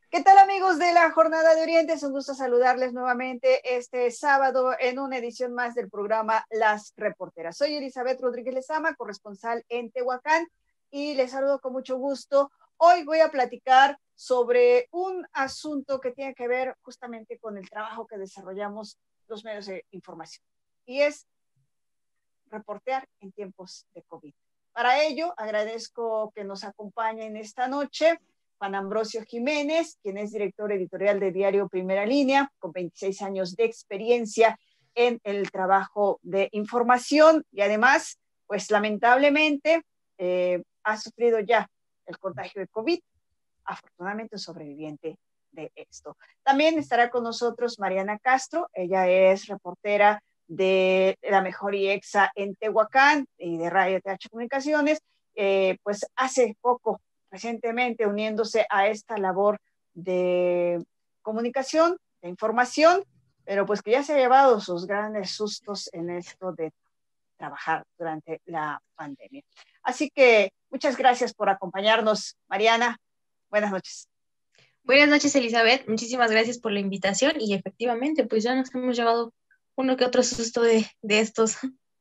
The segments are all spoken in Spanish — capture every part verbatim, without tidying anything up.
¿Qué tal, amigos de la Jornada de Oriente? Es un gusto saludarles nuevamente este sábado en una edición más del programa Las Reporteras. Soy Elizabeth Rodríguez Lezama, corresponsal en Tehuacán, y les saludo con mucho gusto. Hoy voy a platicar sobre un asunto que tiene que ver justamente con el trabajo que desarrollamos los medios de información, y es reportear en tiempos de COVID. Para ello, agradezco que nos acompañen esta noche Juan Ambrosio Jiménez, quien es director editorial de Diario Primera Línea, con veintiséis años de experiencia en el trabajo de información, y además, pues lamentablemente, eh, ha sufrido ya el contagio de COVID, afortunadamente sobreviviente de esto. También estará con nosotros Mariana Castro. Ella es reportera de La Mejor y Exa en Tehuacán y de Radio T H Comunicaciones, eh, pues hace poco, recientemente, uniéndose a esta labor de comunicación, de información, pero pues que ya se ha llevado sus grandes sustos en esto de trabajar durante la pandemia. Así que muchas gracias por acompañarnos, Mariana. Buenas noches. Buenas noches, Elizabeth. Muchísimas gracias por la invitación y efectivamente, pues ya nos hemos llevado uno que otro susto de, de estos.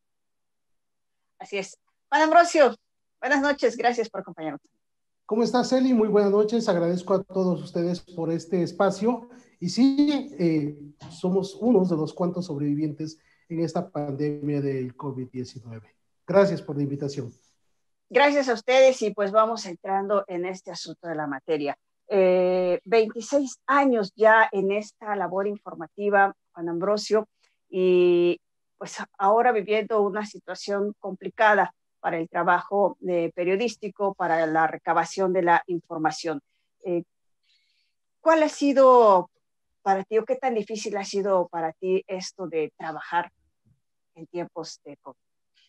Así es. Juan Ambrosio, buenas noches. Gracias por acompañarnos. ¿Cómo estás, Eli? Muy buenas noches. Agradezco a todos ustedes por este espacio. Y sí, eh, somos unos de los cuantos sobrevivientes en esta pandemia del COVID diecinueve. Gracias por la invitación. Gracias a ustedes, y pues vamos entrando en este asunto de la materia. Eh, veintiséis años ya en esta labor informativa, Juan Ambrosio, y pues ahora viviendo una situación complicada para el trabajo eh, periodístico, para la recabación de la información. Eh, ¿Cuál ha sido para ti, o qué tan difícil ha sido para ti esto de trabajar en tiempos de COVID?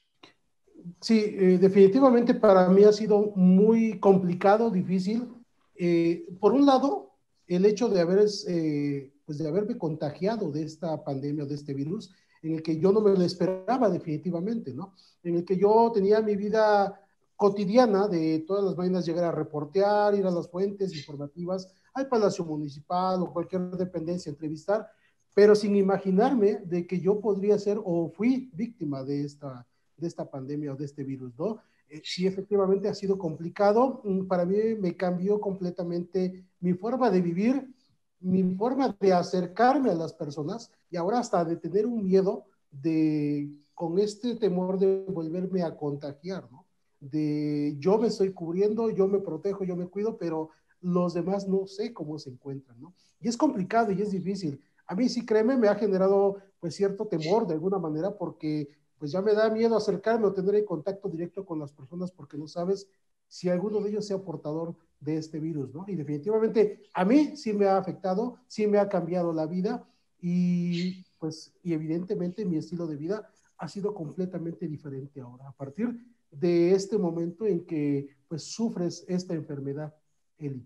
Sí, eh, definitivamente para mí ha sido muy complicado, difícil. Eh, por un lado, el hecho de, haber, eh, pues de haberme contagiado de esta pandemia, de este virus, en el que yo no me lo esperaba definitivamente, ¿no? En el que yo tenía mi vida cotidiana de todas las mañanas llegar a reportear, ir a las fuentes informativas, al Palacio Municipal o cualquier dependencia, entrevistar, pero sin imaginarme de que yo podría ser o fui víctima de esta de esta pandemia o de este virus, ¿no? Eh, sí, efectivamente ha sido complicado. Para mí me cambió completamente mi forma de vivir, mi forma de acercarme a las personas, y ahora hasta de tener un miedo de, con este temor de volverme a contagiar, ¿no? De yo me estoy cubriendo, yo me protejo, yo me cuido, pero los demás no sé cómo se encuentran, ¿no? Y es complicado y es difícil. A mí sí, créeme, me ha generado pues cierto temor de alguna manera, porque pues ya me da miedo acercarme o tener en contacto directo con las personas, porque no sabes si alguno de ellos sea portador de este virus, ¿no? Y definitivamente a mí sí me ha afectado, sí me ha cambiado la vida, y pues y evidentemente mi estilo de vida ha sido completamente diferente ahora, a partir de este momento en que pues sufres esta enfermedad, Eli.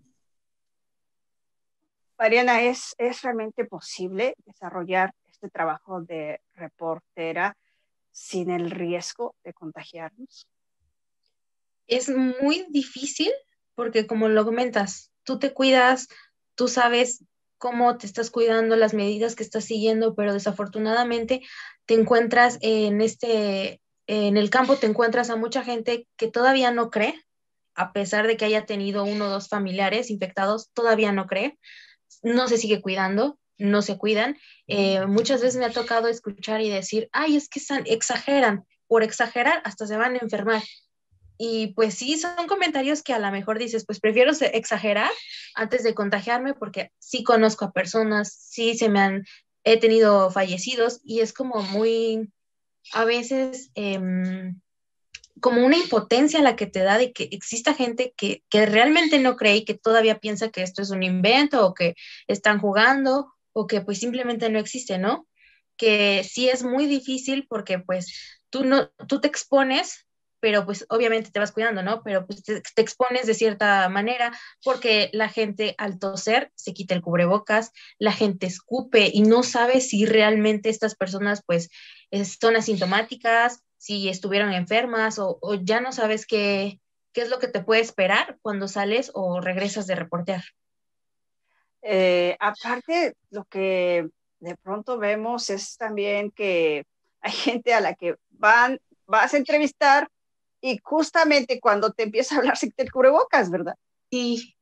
Mariana, ¿es, ¿es realmente posible desarrollar este trabajo de reportera sin el riesgo de contagiarnos? Es muy difícil porque, como lo comentas, tú te cuidas, tú sabes cómo te estás cuidando, las medidas que estás siguiendo, pero desafortunadamente te encuentras en este, en el campo te encuentras a mucha gente que todavía no cree, a pesar de que haya tenido uno o dos familiares infectados, todavía no cree, no se sigue cuidando, no se cuidan. Eh, muchas veces me ha tocado escuchar y decir, ay, es que exageran, por exagerar hasta se van a enfermar. Y pues sí, son comentarios que a lo mejor dices, pues prefiero exagerar antes de contagiarme, porque sí conozco a personas, sí se me han, he tenido fallecidos, y es como muy, a veces, eh, como una impotencia la que te da de que exista gente que, que realmente no cree y que todavía piensa que esto es un invento, o que están jugando, o que pues simplemente no existe, ¿no? Que sí es muy difícil porque pues tú, no, tú te expones, pero pues obviamente te vas cuidando, ¿no? Pero pues te, te expones de cierta manera, porque la gente al toser se quita el cubrebocas, la gente escupe y no sabe si realmente estas personas pues son asintomáticas, si estuvieron enfermas, o, o ya no sabes qué, qué es lo que te puede esperar cuando sales o regresas de reportear. Eh, aparte, lo que de pronto vemos es también que hay gente a la que van, vas a entrevistar y justamente cuando te empieza a hablar se te cubrebocas, ¿verdad? Sí,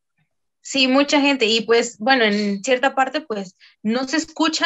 sí, mucha gente. Y pues, bueno, en cierta parte, pues, no se escucha,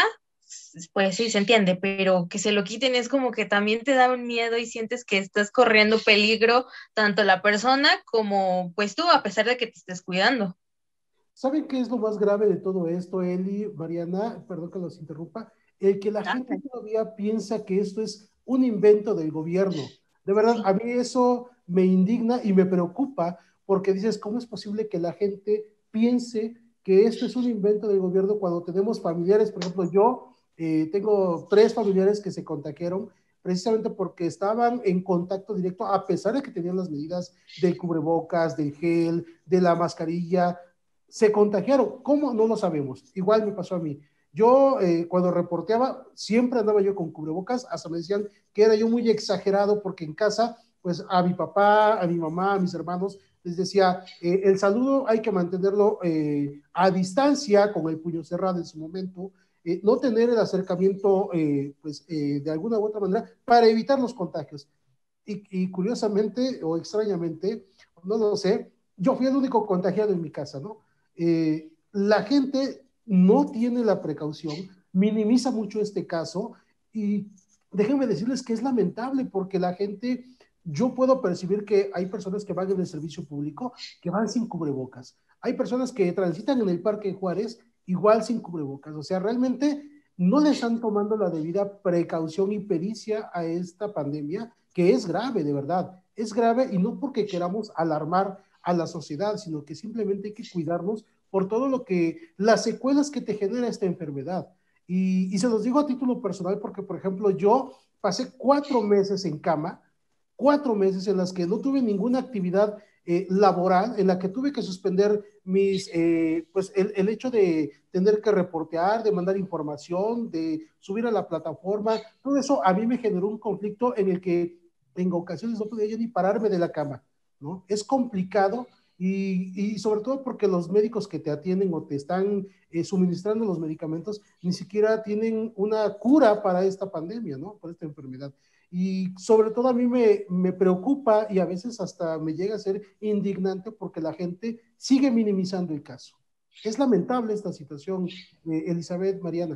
pues sí se entiende, pero que se lo quiten es como que también te da un miedo y sientes que estás corriendo peligro, tanto la persona como pues tú, a pesar de que te estés cuidando. ¿Saben qué es lo más grave de todo esto, Eli, Mariana? Perdón que los interrumpa. El que la gente Nada. todavía piensa que esto es un invento del gobierno. De verdad, Sí. a mí eso me indigna y me preocupa porque dices, ¿cómo es posible que la gente piense que esto es un invento del gobierno cuando tenemos familiares? Por ejemplo, yo eh, tengo tres familiares que se contagiaron precisamente porque estaban en contacto directo, a pesar de que tenían las medidas del cubrebocas, del gel, de la mascarilla, se contagiaron. ¿Cómo? No lo sabemos. Igual me pasó a mí. Yo, eh, cuando reporteaba, siempre andaba yo con cubrebocas, hasta me decían que era yo muy exagerado porque en casa, pues a mi papá, a mi mamá, a mis hermanos, les decía, eh, el saludo hay que mantenerlo eh, a distancia, con el puño cerrado en su momento, eh, no tener el acercamiento, eh, pues eh, de alguna u otra manera, para evitar los contagios. Y, y curiosamente o extrañamente, no lo sé, yo fui el único contagiado en mi casa, ¿no? Eh, la gente no tiene la precaución, minimiza mucho este caso y déjenme decirles que es lamentable porque la gente, yo puedo percibir que hay personas que van en el servicio público que van sin cubrebocas, hay personas que transitan en el Parque Juárez igual sin cubrebocas, o sea, realmente no le están tomando la debida precaución y pericia a esta pandemia que es grave, de verdad, es grave y no porque queramos alarmar a la sociedad, sino que simplemente hay que cuidarnos por todo lo que, las secuelas que te genera esta enfermedad. Y, y se los digo a título personal porque, por ejemplo, yo pasé cuatro meses en cama, cuatro meses en las que no tuve ninguna actividad eh, laboral, en la que tuve que suspender mis, eh, pues el, el hecho de tener que reportear, de mandar información, de subir a la plataforma, todo eso a mí me generó un conflicto en el que en ocasiones no podía yo ni pararme de la cama, ¿no? Es complicado y, y sobre todo porque los médicos que te atienden o te están eh, suministrando los medicamentos ni siquiera tienen una cura para esta pandemia, ¿no? Para esta enfermedad. Y sobre todo a mí me, me preocupa y a veces hasta me llega a ser indignante porque la gente sigue minimizando el caso. Es lamentable esta situación, eh, Elizabeth, Mariana.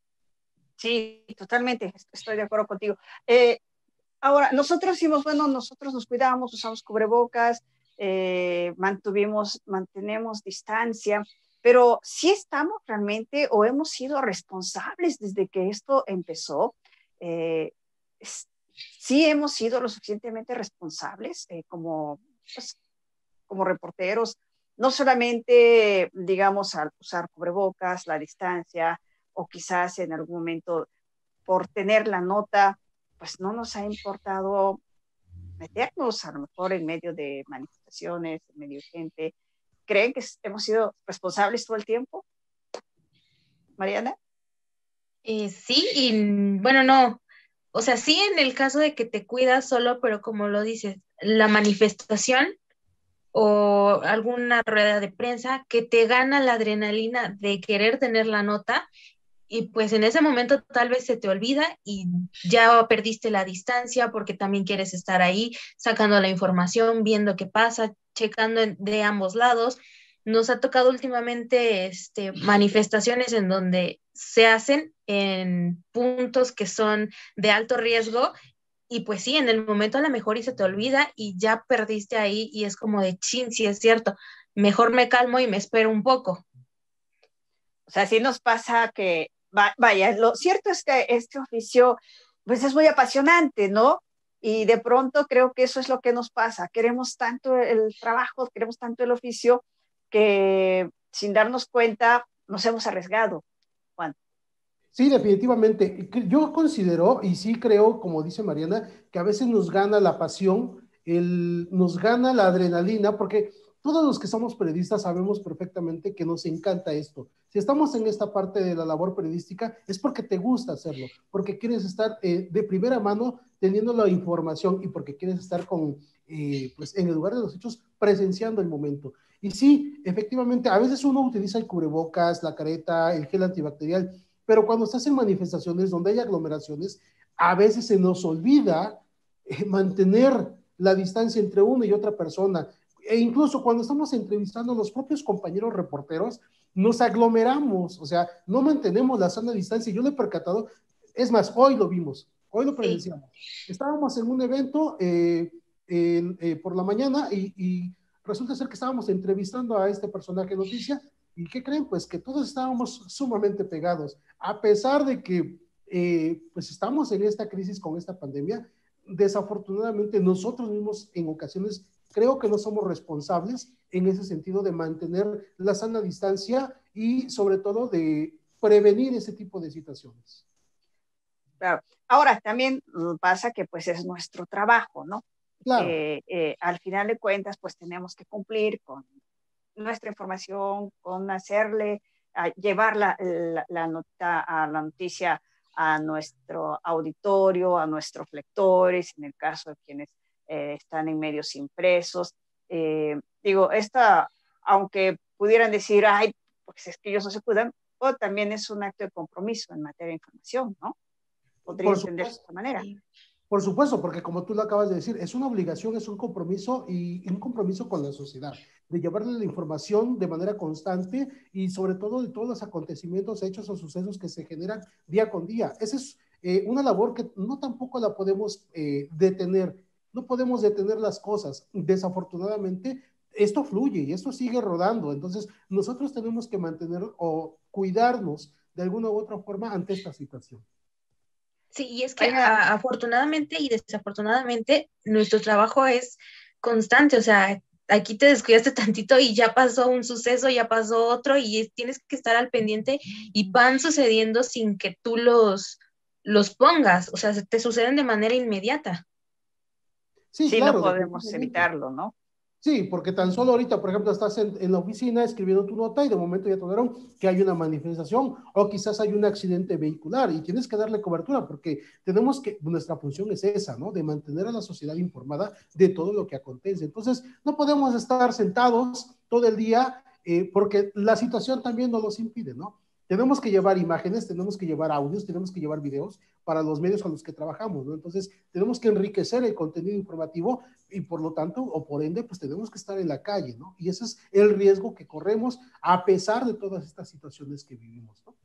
Sí, totalmente, estoy de acuerdo contigo. Eh, ahora, nosotros hicimos, bueno, nosotros nos cuidamos, usamos cubrebocas, eh, mantuvimos, mantenemos distancia, pero sí estamos realmente o hemos sido responsables desde que esto empezó. Eh, es, sí hemos sido lo suficientemente responsables eh, como, pues, como reporteros, no solamente, digamos, al usar cubrebocas, la distancia, o quizás en algún momento por tener la nota, pues no nos ha importado meternos a lo mejor en medio de manifestaciones, en medio de gente. ¿Creen que hemos sido responsables todo el tiempo, Mariana? Eh, sí, y bueno, no. O sea, sí en el caso de que te cuidas solo, pero como lo dices, la manifestación o alguna rueda de prensa que te gana la adrenalina de querer tener la nota y pues en ese momento tal vez se te olvida y ya perdiste la distancia porque también quieres estar ahí sacando la información, viendo qué pasa, checando de ambos lados. Nos ha tocado últimamente este, manifestaciones en donde se hacen en puntos que son de alto riesgo y pues sí, en el momento a lo mejor y se te olvida y ya perdiste ahí y es como de chin, sí es cierto, mejor me calmo y me espero un poco. O sea, sí nos pasa que, va, vaya, lo cierto es que este oficio, pues es muy apasionante, ¿no? Y de pronto creo que eso es lo que nos pasa. Queremos tanto el trabajo, queremos tanto el oficio, que sin darnos cuenta nos hemos arriesgado, Juan. Sí, definitivamente. Yo considero, y sí creo, como dice Mariana, que a veces nos gana la pasión, el, nos gana la adrenalina, porque todos los que somos periodistas sabemos perfectamente que nos encanta esto. Si estamos en esta parte de la labor periodística, es porque te gusta hacerlo, porque quieres estar eh, de primera mano teniendo la información y porque quieres estar con eh, pues en el lugar de los hechos, presenciando el momento. Y sí, efectivamente, a veces uno utiliza el cubrebocas, la careta, el gel antibacterial, pero cuando estás en manifestaciones donde hay aglomeraciones, a veces se nos olvida eh, mantener la distancia entre una y otra persona. E incluso cuando estamos entrevistando a los propios compañeros reporteros, nos aglomeramos, o sea, no mantenemos la sana distancia. Yo le he percatado, es más, hoy lo vimos, hoy lo presenciamos. Sí. Estábamos en un evento eh, eh, eh, por la mañana y, y resulta ser que estábamos entrevistando a este personaje de noticia y ¿qué creen? Pues que todos estábamos sumamente pegados, a pesar de que eh, pues estamos en esta crisis con esta pandemia. Desafortunadamente nosotros mismos en ocasiones creo que no somos responsables en ese sentido de mantener la sana distancia y sobre todo de prevenir ese tipo de situaciones. Claro. Ahora también pasa que pues es nuestro trabajo, ¿no? Claro. Eh, eh, al final de cuentas pues tenemos que cumplir con nuestra información, con hacerle, a llevar la, la, la, nota, a la noticia a nuestro auditorio, a nuestros lectores, en el caso de quienes eh, están en medios impresos. Eh, digo, esta, aunque pudieran decir, ay, pues es que ellos no se cuidan, o también es un acto de compromiso en materia de información, ¿no? Podría entenderse de esta manera. Por supuesto, porque como tú lo acabas de decir, es una obligación, es un compromiso y un compromiso con la sociedad, de llevarle la información de manera constante y sobre todo de todos los acontecimientos, hechos o sucesos que se generan día con día. Esa es eh, una labor que no tampoco la podemos eh, detener, no podemos detener las cosas. Desafortunadamente, esto fluye y esto sigue rodando, entonces nosotros tenemos que mantener o cuidarnos de alguna u otra forma ante esta situación. Sí, y es que a, afortunadamente y desafortunadamente nuestro trabajo es constante, o sea, aquí te descuidaste tantito y ya pasó un suceso, ya pasó otro y tienes que estar al pendiente y van sucediendo sin que tú los, los pongas, o sea, te suceden de manera inmediata. Sí, sí, claro, no podemos evitarlo, ¿no? Sí, porque tan solo ahorita, por ejemplo, estás en, en la oficina escribiendo tu nota y de momento ya te dieron que hay una manifestación o quizás hay un accidente vehicular y tienes que darle cobertura porque tenemos que, nuestra función es esa, ¿no? De mantener a la sociedad informada de todo lo que acontece. Entonces, no podemos estar sentados todo el día eh, porque la situación también nos los impide, ¿no? Tenemos que llevar imágenes, tenemos que llevar audios, tenemos que llevar videos para los medios con los que trabajamos, ¿no? Entonces, tenemos que enriquecer el contenido informativo y por lo tanto, o por ende, pues tenemos que estar en la calle, ¿no? Y ese es el riesgo que corremos a pesar de todas estas situaciones que vivimos, ¿no?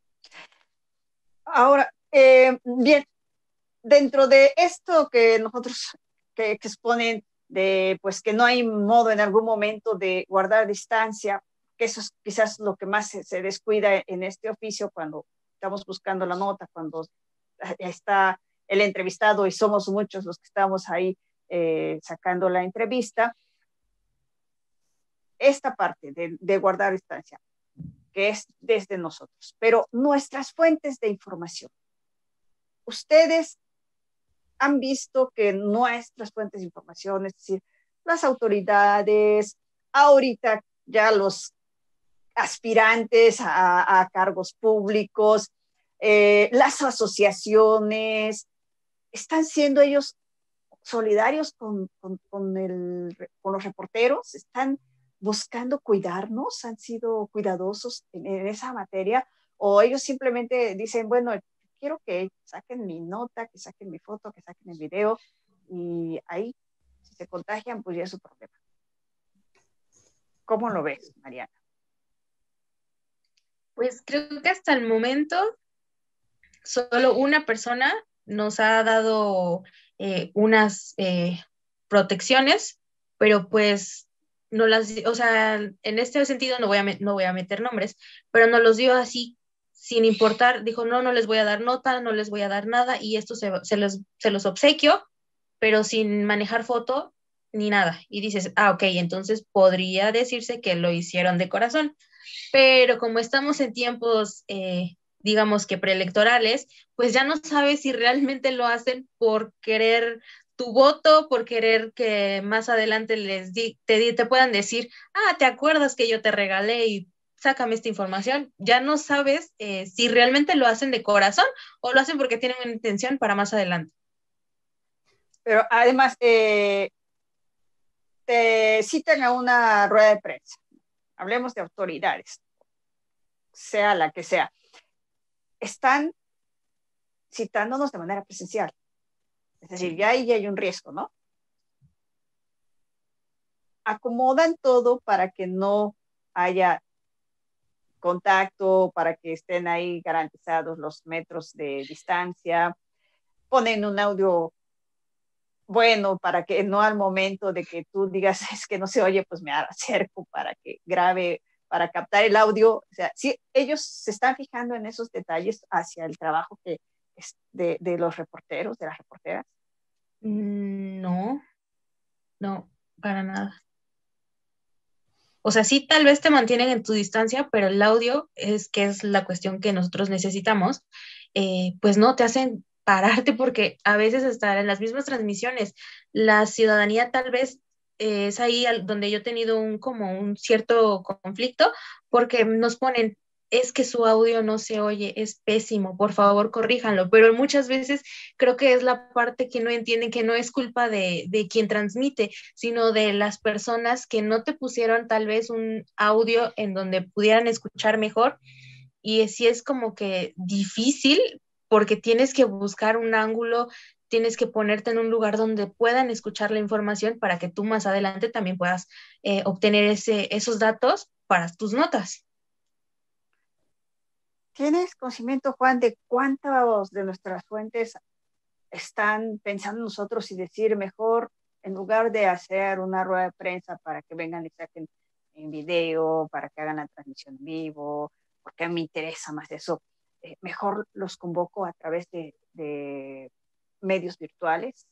Ahora, eh, bien, dentro de esto que nosotros, que, que exponen de, pues, que no hay modo en algún momento de guardar distancia, que eso es quizás lo que más se, se descuida en este oficio cuando estamos buscando la nota, cuando está el entrevistado y somos muchos los que estamos ahí eh, sacando la entrevista. Esta parte de, de guardar distancia, que es desde nosotros, pero nuestras fuentes de información. Ustedes han visto que nuestras fuentes de información, es decir, las autoridades, ahorita ya los aspirantes a, a cargos públicos, eh, las asociaciones, están siendo ellos solidarios con, con, con, el, con los reporteros, están buscando cuidarnos, han sido cuidadosos en, en esa materia, o ellos simplemente dicen, bueno, quiero que saquen mi nota, que saquen mi foto, que saquen el video, y ahí, si se contagian, pues ya es su problema. ¿Cómo lo ves, Mariana? Pues creo que hasta el momento solo una persona nos ha dado eh, unas eh, protecciones, pero pues no las, o sea, en este sentido no voy a, no voy a meter nombres, pero nos los dio así sin importar, dijo, no, no les voy a dar nota, no les voy a dar nada, y esto se, se, los, se los obsequio, pero sin manejar foto ni nada. Y dices, ah, ok, entonces podría decirse que lo hicieron de corazón, pero como estamos en tiempos, eh, digamos que preelectorales, pues ya no sabes si realmente lo hacen por querer tu voto, por querer que más adelante les di, te, te puedan decir, ah, ¿te acuerdas que yo te regalé y sácame esta información? Ya no sabes eh, si realmente lo hacen de corazón o lo hacen porque tienen una intención para más adelante. Pero además, eh, te citan a una rueda de prensa, hablemos de autoridades, sea la que sea, están citándonos de manera presencial. Es decir, ya ahí hay un riesgo, ¿no? Acomodan todo para que no haya contacto, para que estén ahí garantizados los metros de distancia, ponen un audio bueno para que no al momento de que tú digas es que no se oye, pues me acerco para que grabe, para captar el audio. O sea, sí, ellos se están fijando en esos detalles hacia el trabajo que es de, de los reporteros, de las reporteras. No, no, para nada. O sea, sí, tal vez te mantienen en tu distancia, pero el audio es que es la cuestión que nosotros necesitamos, eh, pues no, te hacen pararte porque a veces hasta en las mismas transmisiones, la ciudadanía tal vez eh, es ahí al- donde yo he tenido un como un cierto conflicto porque nos ponen, es que su audio no se oye, es pésimo, por favor corríjanlo, pero muchas veces creo que es la parte que no entienden, que no es culpa de, de quien transmite, sino de las personas que no te pusieron tal vez un audio en donde pudieran escuchar mejor. Y sí es como que difícil porque tienes que buscar un ángulo, tienes que ponerte en un lugar donde puedan escuchar la información para que tú más adelante también puedas eh, obtener ese, esos datos para tus notas. ¿Tienes conocimiento, Juan, de cuántas de nuestras fuentes están pensando en nosotros y decir mejor, en lugar de hacer una rueda de prensa para que vengan y saquen en video, para que hagan la transmisión en vivo, porque a mí me interesa más eso, eh, mejor los convoco a través de, de medios virtuales?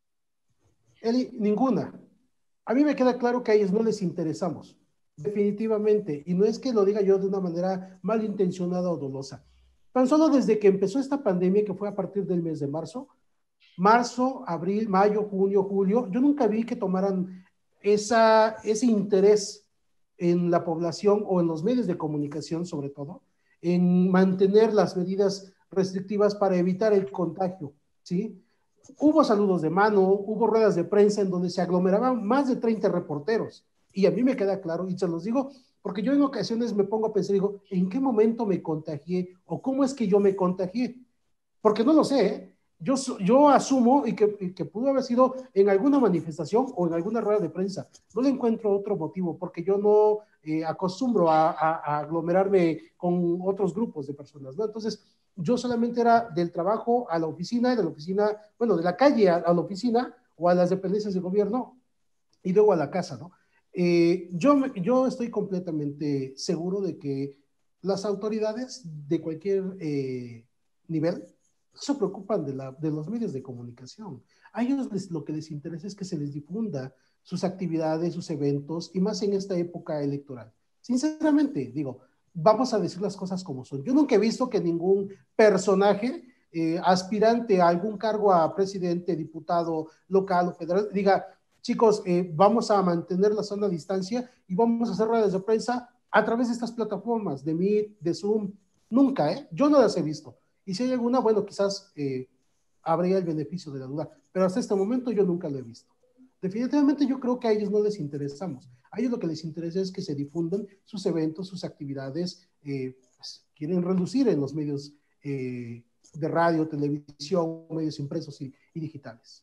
Eli, ninguna. A mí me queda claro que a ellos no les interesamos, definitivamente, y no es que lo diga yo de una manera malintencionada o dolosa. Tan solo desde que empezó esta pandemia, que fue a partir del mes de marzo, marzo, abril, mayo, junio, julio, yo nunca vi que tomaran esa, ese interés en la población o en los medios de comunicación, sobre todo, en mantener las medidas restrictivas para evitar el contagio, ¿sí? Hubo saludos de mano, hubo ruedas de prensa en donde se aglomeraban más de treinta reporteros. Y a mí me queda claro, y se los digo, porque yo en ocasiones me pongo a pensar, digo, ¿en qué momento me contagié? ¿O cómo es que yo me contagié? Porque no lo sé, ¿eh? Yo, yo asumo y que, y que pudo haber sido en alguna manifestación o en alguna rueda de prensa. No le encuentro otro motivo, porque yo no eh, acostumbro a, a, a aglomerarme con otros grupos de personas, ¿no? Entonces, yo solamente era del trabajo a la oficina, de la oficina, bueno, de la calle a, a la oficina o a las dependencias del gobierno y luego a la casa, ¿no? Eh, yo, yo estoy completamente seguro de que las autoridades de cualquier eh, nivel no se preocupan de, la, de los medios de comunicación. A ellos les, lo que les interesa es que se les difunda sus actividades, sus eventos, y más en esta época electoral. Sinceramente, digo, vamos a decir las cosas como son. Yo nunca he visto que ningún personaje eh, aspirante a algún cargo a presidente, diputado local o federal diga, chicos, eh, vamos a mantener la sana distancia y vamos a hacer redes de prensa a través de estas plataformas, de Meet, de Zoom. Nunca, ¿eh? Yo no las he visto. Y si hay alguna, bueno, quizás eh, habría el beneficio de la duda, pero hasta este momento yo nunca lo he visto. Definitivamente yo creo que a ellos no les interesamos. A ellos lo que les interesa es que se difundan sus eventos, sus actividades, eh, pues, quieren reducir en los medios eh, de radio, televisión, medios impresos y, y digitales.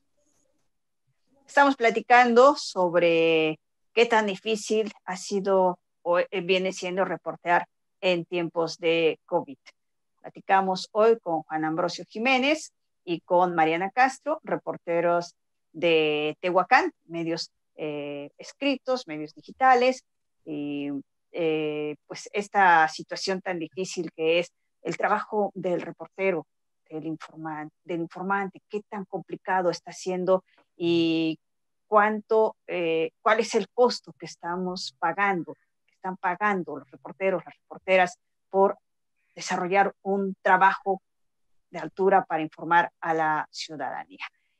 Estamos platicando sobre qué tan difícil ha sido o viene siendo reportear en tiempos de COVID. Platicamos hoy con Juan Ambrosio Jiménez y con Mariana Castro, reporteros de Tehuacán, medios eh, escritos, medios digitales, y eh, pues esta situación tan difícil que es el trabajo del reportero, del informante, del informante, qué tan complicado está siendo y cuánto, eh, cuál es el costo que estamos pagando, que están pagando los reporteros, las reporteras por desarrollar un trabajo de altura para informar a la ciudadanía.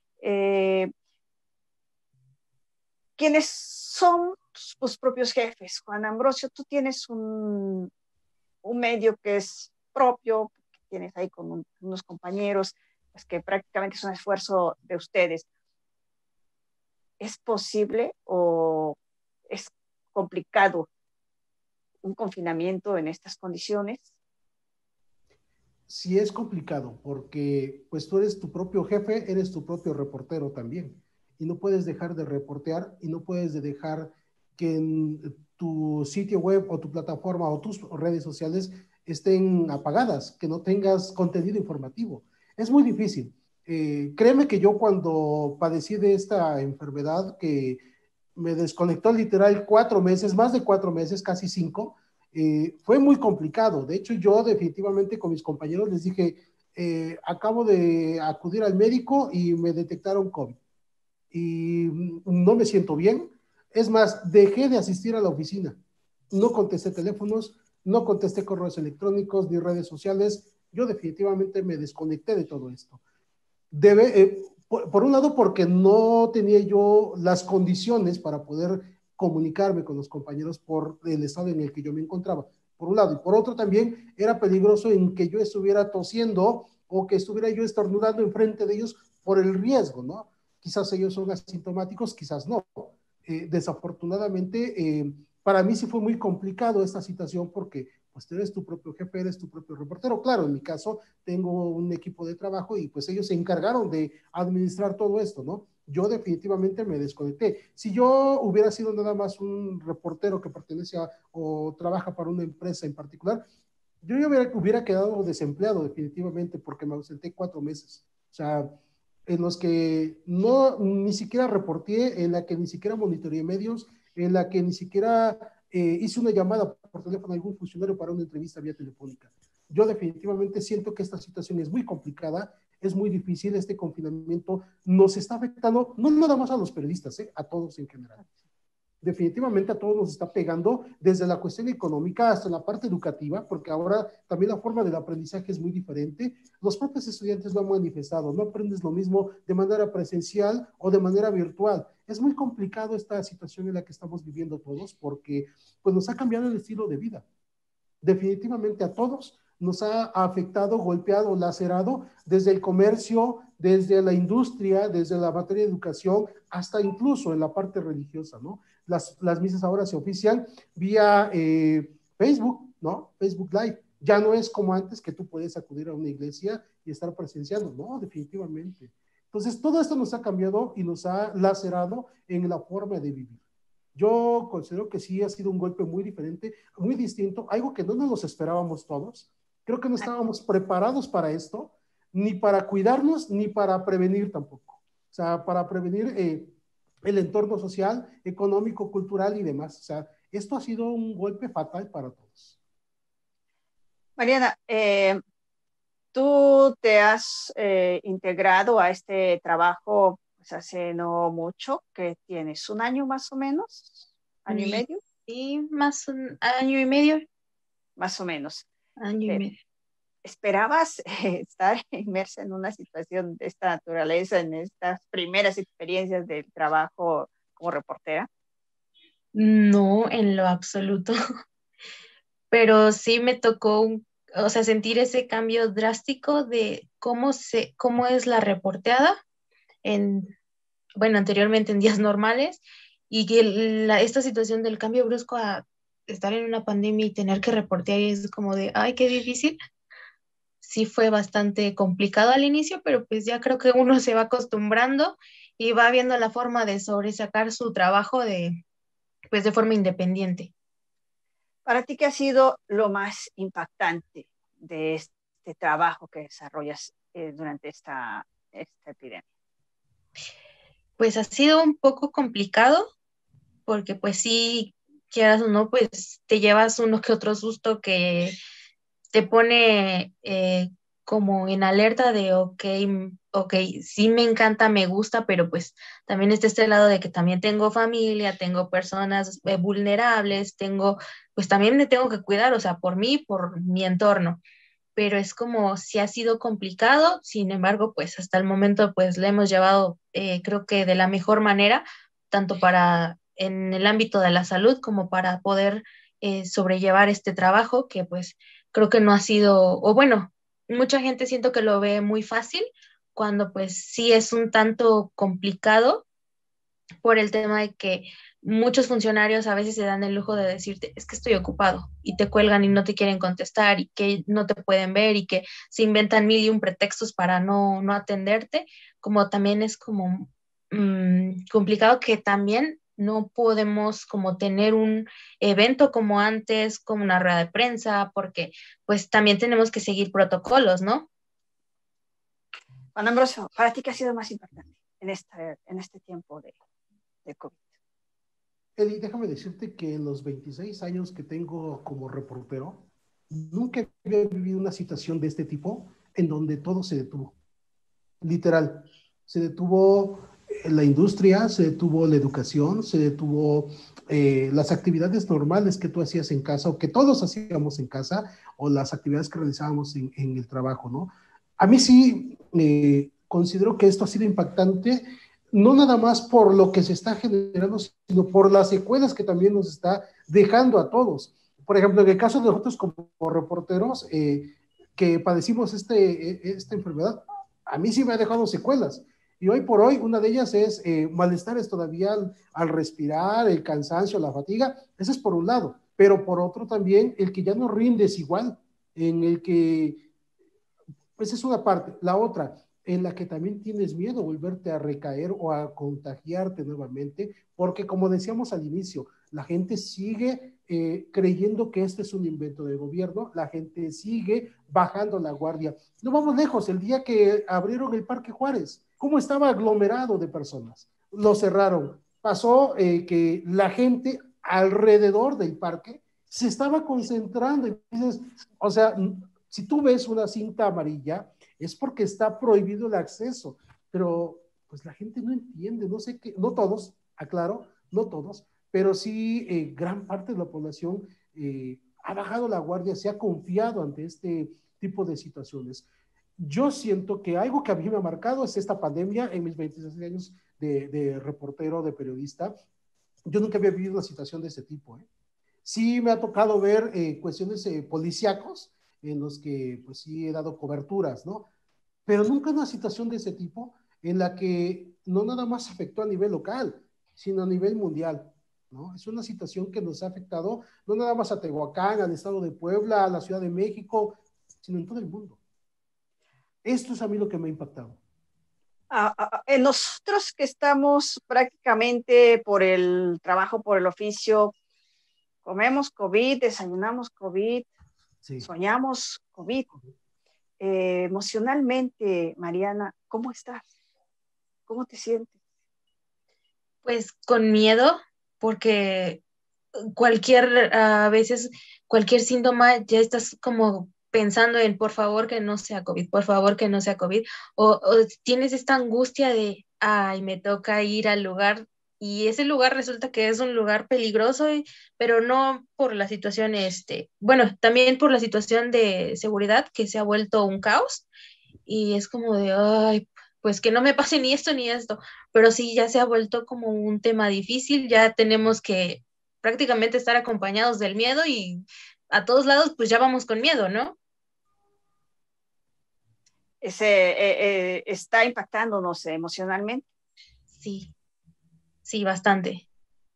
Eh, ¿Quiénes son tus propios jefes? Juan Ambrosio, tú tienes un, un medio que es propio, que tienes ahí con un, unos compañeros, pues que prácticamente es un esfuerzo de ustedes. ¿Es posible o es complicado un confinamiento en estas condiciones? Sí es complicado porque pues tú eres tu propio jefe, eres tu propio reportero también y no puedes dejar de reportear y no puedes de dejar que en tu sitio web o tu plataforma o tus redes sociales estén apagadas, que no tengas contenido informativo. Es muy difícil. Eh, créeme que yo cuando padecí de esta enfermedad que me desconectó literal cuatro meses, más de cuatro meses, casi cinco, eh, fue muy complicado. De hecho, yo definitivamente con mis compañeros les dije, eh, acabo de acudir al médico y me detectaron COVID. Y no me siento bien. Es más, dejé de asistir a la oficina. No contesté teléfonos, no contesté correos electrónicos ni redes sociales. Yo definitivamente me desconecté de todo esto. Debe, eh, por, por un lado, porque no tenía yo las condiciones para poder comunicarme con los compañeros por el estado en el que yo me encontraba, por un lado, y por otro también era peligroso en que yo estuviera tosiendo o que estuviera yo estornudando enfrente de ellos por el riesgo, ¿no? Quizás ellos son asintomáticos, quizás no. Eh, desafortunadamente, eh, para mí sí fue muy complicado esta situación porque pues tú eres tu propio jefe, eres tu propio reportero. Claro, en mi caso tengo un equipo de trabajo y pues ellos se encargaron de administrar todo esto, ¿no? Yo definitivamente me desconecté. Si yo hubiera sido nada más un reportero que pertenece a o trabaja para una empresa en particular, yo hubiera, hubiera quedado desempleado definitivamente porque me ausenté cuatro meses. O sea, en los que no, ni siquiera reporté, en la que ni siquiera monitoreé medios, en la que ni siquiera eh, hice una llamada por teléfono a algún funcionario para una entrevista vía telefónica. Yo definitivamente siento que esta situación es muy complicada, es muy difícil, este confinamiento nos está afectando, no nada más a los periodistas, ¿eh? A todos en general. Definitivamente a todos nos está pegando desde la cuestión económica hasta la parte educativa, porque ahora también la forma del aprendizaje es muy diferente. Los propios estudiantes lo han manifestado, no aprendes lo mismo de manera presencial o de manera virtual. Es muy complicado esta situación en la que estamos viviendo todos porque pues, nos ha cambiado el estilo de vida. Definitivamente a todos nos ha afectado, golpeado, lacerado desde el comercio, desde la industria, desde la materia de educación, hasta incluso en la parte religiosa, ¿no? Las, las misas ahora se ofician vía eh, Facebook, ¿no? Facebook Live. Ya no es como antes que tú puedes acudir a una iglesia y estar presenciando, no, definitivamente. Entonces, todo esto nos ha cambiado y nos ha lacerado en la forma de vivir. Yo considero que sí ha sido un golpe muy diferente, muy distinto, algo que no nos esperábamos todos. Creo que no estábamos preparados para esto, ni para cuidarnos, ni para prevenir tampoco. O sea, para prevenir eh, el entorno social, económico, cultural y demás. O sea, esto ha sido un golpe fatal para todos. Mariana, eh, tú te has eh, integrado a este trabajo pues, hace no mucho, que tienes un año más o menos, año y medio. Sí, más un año y medio. Más o menos. Año y Eh, medio. ¿Esperabas eh, estar inmersa en una situación de esta naturaleza, en estas primeras experiencias del trabajo como reportera? No, en lo absoluto. Pero sí me tocó, un- o sea, sentir ese cambio drástico de cómo se, cómo es la reporteada en, bueno, anteriormente en días normales y que la, esta situación del cambio brusco a estar en una pandemia y tener que reportear es como de, ay, qué difícil. Sí fue bastante complicado al inicio, pero pues ya creo que uno se va acostumbrando y va viendo la forma de sobresacar su trabajo de, pues de forma independiente. ¿Para ti qué ha sido lo más impactante de este trabajo que desarrollas eh, durante esta, esta epidemia? Pues ha sido un poco complicado porque pues sí, quieras o no, pues te llevas uno que otro susto que te pone eh, como en alerta de, ok, ok, sí me encanta, me gusta, pero pues también está este lado de que también tengo familia, tengo personas eh, vulnerables, tengo, pues también me tengo que cuidar, o sea, por mí, por mi entorno. Pero es como si ha sido complicado, sin embargo, pues hasta el momento pues le hemos llevado, eh, creo que de la mejor manera, tanto para en el ámbito de la salud como para poder eh, sobrellevar este trabajo que pues creo que no ha sido, o bueno, mucha gente siento que lo ve muy fácil, cuando pues sí es un tanto complicado por el tema de que muchos funcionarios a veces se dan el lujo de decirte, es que estoy ocupado, y te cuelgan y no te quieren contestar, y que no te pueden ver, y que se inventan mil y un pretextos para no, no atenderte, como también es como mmm, complicado que también no podemos como tener un evento como antes, como una rueda de prensa, porque pues también tenemos que seguir protocolos, ¿no? Juan Ambrosio, ¿para ti qué ha sido más importante en este, en este tiempo de, de COVID? Eli, déjame decirte que en los veintiséis años que tengo como reportero, nunca había vivido una situación de este tipo en donde todo se detuvo. Literal, se detuvo eh, la industria, se detuvo la educación, se detuvo eh, las actividades normales que tú hacías en casa o que todos hacíamos en casa o las actividades que realizábamos en, en el trabajo, ¿no? A mí sí eh, considero que esto ha sido impactante, no nada más por lo que se está generando, sino por las secuelas que también nos está dejando a todos. Por ejemplo, en el caso de nosotros como reporteros eh, que padecimos este, esta enfermedad, a mí sí me ha dejado secuelas. Y hoy por hoy, una de ellas es eh, malestares todavía al, al respirar, el cansancio, la fatiga. Ese es por un lado. Pero por otro también, el que ya no rindes igual, en el que, pues es una parte. La otra, en la que también tienes miedo a volverte a recaer o a contagiarte nuevamente, porque como decíamos al inicio, la gente sigue eh, creyendo que este es un invento del gobierno, la gente sigue bajando la guardia. No vamos lejos, el día que abrieron el Parque Juárez, ¿cómo estaba aglomerado de personas? Lo cerraron. Pasó eh, que la gente alrededor del parque se estaba concentrando. Y dices, o sea, si tú ves una cinta amarilla, es porque está prohibido el acceso, pero pues la gente no entiende, no sé qué, no todos, aclaro, no todos, pero sí eh, gran parte de la población eh, ha bajado la guardia, se ha confiado ante este tipo de situaciones. Yo siento que algo que a mí me ha marcado es esta pandemia en mis veintiséis años de, de reportero, de periodista. Yo nunca había vivido una situación de ese tipo, ¿eh? Sí me ha tocado ver eh, cuestiones eh, policíacos en los que pues sí he dado coberturas, ¿no? Pero nunca una situación de ese tipo en la que no nada más afectó a nivel local, sino a nivel mundial, ¿no? Es una situación que nos ha afectado no nada más a Tehuacán, al estado de Puebla, a la Ciudad de México, sino en todo el mundo. Esto es a mí lo que me ha impactado. Ah, ah, en nosotros que estamos prácticamente por el trabajo, por el oficio, comemos COVID, desayunamos COVID, Sí. soñamos COVID. Eh, emocionalmente, Mariana, ¿cómo estás? ¿Cómo te sientes? Pues con miedo, porque cualquier, a veces, cualquier síntoma ya estás como pensando en, por favor, que no sea COVID, por favor, que no sea COVID, o, o tienes esta angustia de, ay, me toca ir al lugar, y ese lugar resulta que es un lugar peligroso, y, pero no por la situación, este, bueno, también por la situación de seguridad que se ha vuelto un caos, y es como de, ay, pues que no me pase ni esto ni esto, pero sí ya se ha vuelto como un tema difícil, ya tenemos que prácticamente estar acompañados del miedo y a todos lados pues ya vamos con miedo, ¿no? Ese, eh, eh, está impactándonos emocionalmente. Sí, sí, bastante.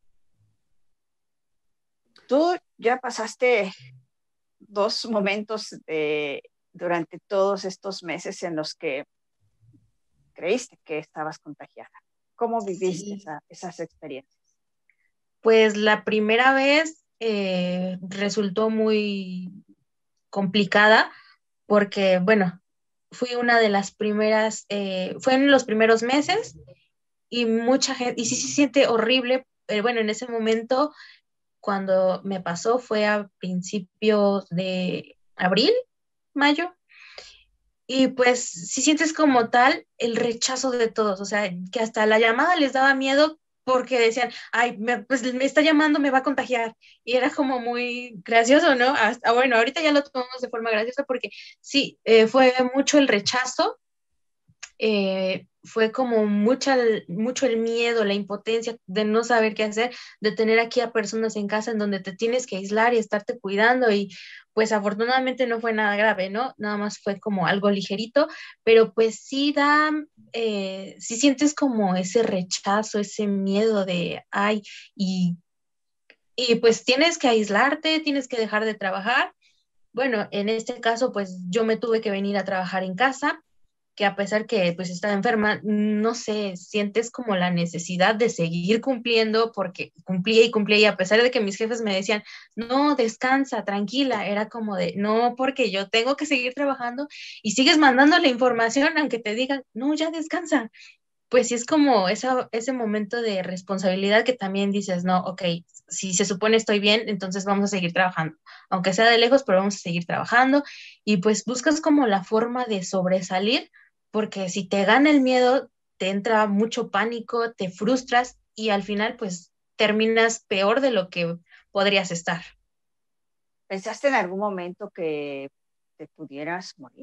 Tú ya pasaste dos momentos de, durante todos estos meses en los que creíste que estabas contagiada. ¿Cómo viviste Sí. esa, esas experiencias? Pues la primera vez eh, resultó muy complicada porque, bueno, fui una de las primeras, eh, fue en los primeros meses y mucha gente, y sí se siente horrible, pero bueno, en ese momento, cuando me pasó, fue a principios de abril, mayo, y pues sí sientes como tal el rechazo de todos, o sea, que hasta la llamada les daba miedo porque decían, ay, me, pues me está llamando, me va a contagiar. Y era como muy gracioso, ¿no? Hasta, bueno, ahorita ya lo tomamos de forma graciosa porque sí, eh, fue mucho el rechazo, eh, fue como mucha, mucho el miedo, la impotencia de no saber qué hacer, de tener aquí a personas en casa en donde te tienes que aislar y estarte cuidando, y pues afortunadamente no fue nada grave, ¿no? Nada más fue como algo ligerito, pero pues sí da, eh, sí sientes como ese rechazo, ese miedo de, ay, y, y pues tienes que aislarte, tienes que dejar de trabajar. Bueno, en este caso, pues yo me tuve que venir a trabajar en casa, que a pesar que pues estaba enferma, no sé, sientes como la necesidad de seguir cumpliendo porque cumplía y cumplía, y a pesar de que mis jefes me decían, no, descansa, tranquila, era como de, no, porque yo tengo que seguir trabajando, y sigues mandando la información aunque te digan, no, ya descansa. Pues sí es como esa, ese momento de responsabilidad que también dices, no, ok, si se supone estoy bien, entonces vamos a seguir trabajando, aunque sea de lejos, pero vamos a seguir trabajando, y pues buscas como la forma de sobresalir, porque si te gana el miedo, te entra mucho pánico, te frustras y al final pues terminas peor de lo que podrías estar. ¿Pensaste en algún momento que te pudieras morir?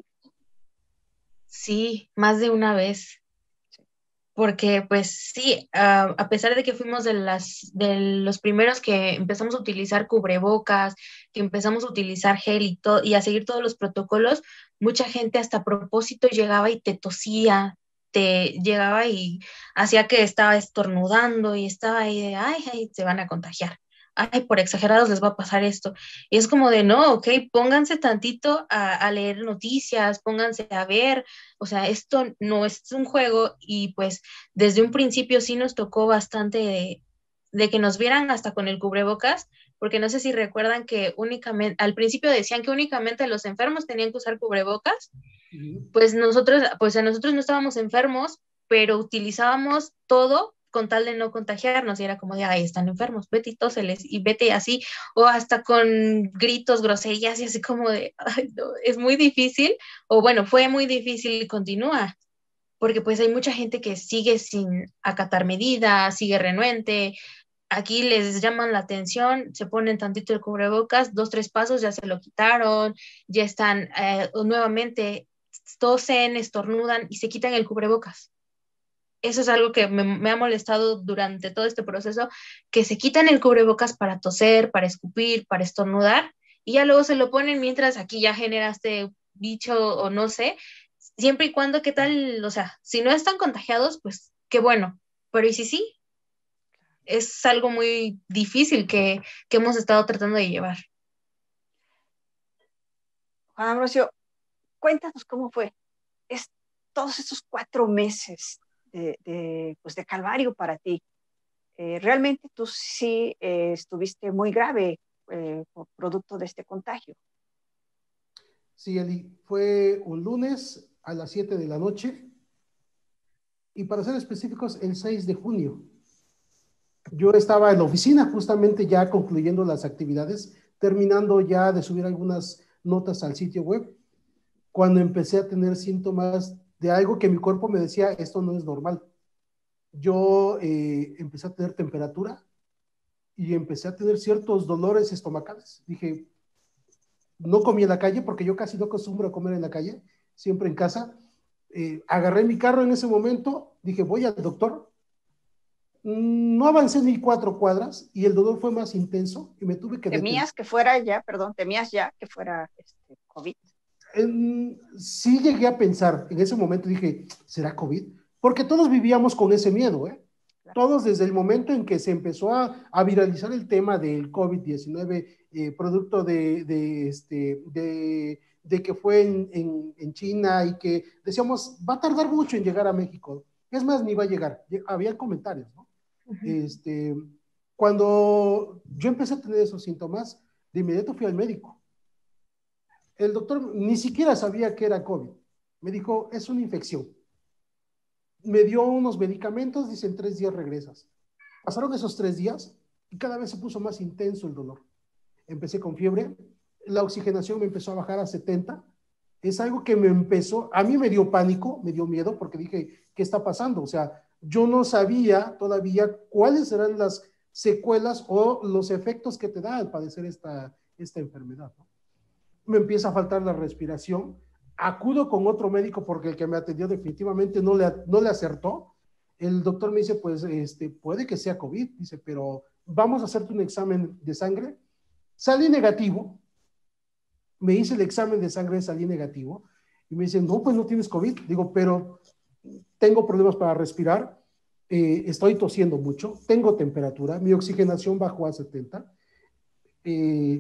Sí, más de una vez. Porque pues sí, uh, a pesar de que fuimos de, las, de los primeros que empezamos a utilizar cubrebocas, que empezamos a utilizar gel y, to y a seguir todos los protocolos, mucha gente hasta a propósito llegaba y te tosía, te llegaba y hacía que estaba estornudando y estaba ahí de, ay, ay, se van a contagiar. Ay, por exagerados les va a pasar esto. Y es como de, no, ok, pónganse tantito a, a leer noticias, pónganse a ver, o sea, esto no es un juego, y pues desde un principio sí nos tocó bastante de, de que nos vieran hasta con el cubrebocas, porque no sé si recuerdan que únicamente, al principio decían que únicamente los enfermos tenían que usar cubrebocas, uh-huh. pues nosotros, pues a nosotros no estábamos enfermos, pero utilizábamos todo con tal de no contagiarnos, y era como de, ay, están enfermos, vete y tóseles, y vete así, o hasta con gritos, groserías, y así como de, ay, no, es muy difícil, o bueno, fue muy difícil y continúa, porque pues hay mucha gente que sigue sin acatar medidas, sigue renuente, aquí les llaman la atención, se ponen tantito el cubrebocas, dos, tres pasos, ya se lo quitaron, ya están eh, nuevamente, tosen, estornudan y se quitan el cubrebocas. Eso es algo que me, me ha molestado durante todo este proceso, que se quitan el cubrebocas para toser, para escupir, para estornudar, y ya luego se lo ponen mientras aquí ya generaste bicho o no sé, siempre y cuando, ¿qué tal? O sea, si no están contagiados, pues qué bueno, pero ¿y si sí? Es algo muy difícil que, que hemos estado tratando de llevar. Juan Ambrosio, cuéntanos cómo fue es, todos estos cuatro meses de, de, pues de calvario para ti. Eh, realmente tú sí eh, estuviste muy grave eh, por producto de este contagio. Sí, Eli, fue un lunes a las siete de la noche, y para ser específicos, el seis de junio. Yo estaba en la oficina justamente ya concluyendo las actividades, terminando ya de subir algunas notas al sitio web, cuando empecé a tener síntomas de algo que mi cuerpo me decía, esto no es normal. Yo eh, empecé a tener temperatura y empecé a tener ciertos dolores estomacales. Dije, no comí en la calle porque yo casi no acostumbro a comer en la calle, siempre en casa. Eh, agarré mi carro en ese momento, dije, voy al doctor. No avancé ni cuatro cuadras y el dolor fue más intenso y me tuve que detener. ¿Temías que fuera ya, perdón, temías ya que fuera este, COVID? En, sí llegué a pensar, en ese momento dije, ¿será COVID? Porque todos vivíamos con ese miedo, ¿eh? Claro. Todos desde el momento en que se empezó a, a viralizar el tema del COVID diecinueve, eh, producto de, de, este, de, de que fue en, en, en China, y que decíamos, va a tardar mucho en llegar a México. Es más, ni va a llegar. Había comentarios, ¿no? Uh-huh. Este, cuando yo empecé a tener esos síntomas, de inmediato fui al médico. El doctor ni siquiera sabía que era COVID. Me dijo, es una infección. Me dio unos medicamentos, dice, en tres días regresas. Pasaron esos tres días y cada vez se puso más intenso el dolor. Empecé con fiebre, la oxigenación me empezó a bajar a setenta. Es algo que me empezó, a mí me dio pánico, me dio miedo, porque dije, ¿qué está pasando? O sea, yo no sabía todavía cuáles eran las secuelas o los efectos que te da al padecer esta, esta enfermedad, ¿no? Me empieza a faltar la respiración. acudo con otro médico porque el que me atendió definitivamente no le, no le acertó. El doctor me dice, pues, este, puede que sea COVID, dice, pero vamos a hacerte un examen de sangre. Salí negativo, me hice el examen de sangre, salí negativo, y me dicen, no, pues no tienes COVID. Digo, pero tengo problemas para respirar, eh, estoy tosiendo mucho, tengo temperatura, mi oxigenación bajó a setenta. Eh,